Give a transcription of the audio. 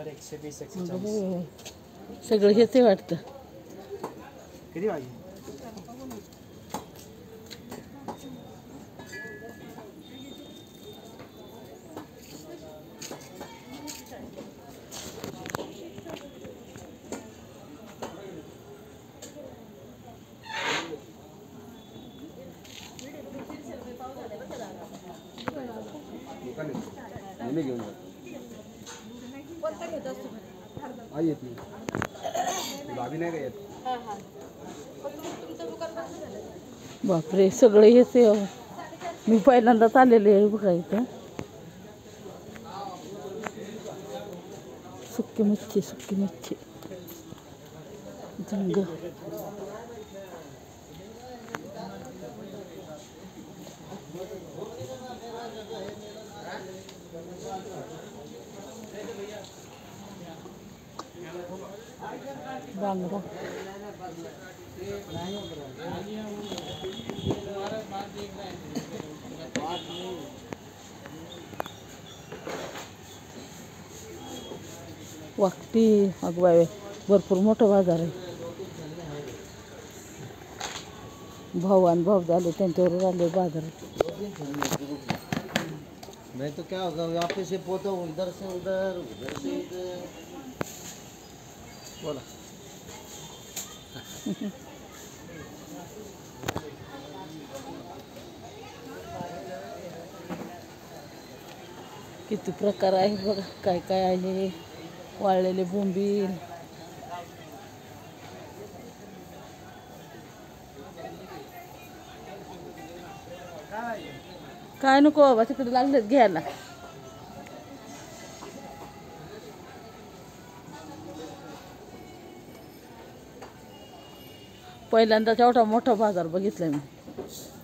सगळं हेच वाटतं. किती वाजले? घेऊन आई येत नाही, भाभी नाही का येत? बापरे सगळे हेच आहे. मी पहिल्यांदाच आलेले आहे बघा इथं. सुक्की मच्छी झंग. बांगडा वाकटी. अगवाय भरपूर मोठा बाजार आहे. भाऊ आणि भाऊ झाले त्यांच्यावर आले बाजारात. मैं तो क्या होगा वापस से पोता हूँ, इधर से उधर उधर से इधर. बोला. किती प्रकार आहे बघा. काय काय आहे. वाळलेले बोंबील. काय नको बाबा तिकडे लागलेत घ्यायला. पहिल्यांदाच एवढा मोठा बाजार बघितलाय मी.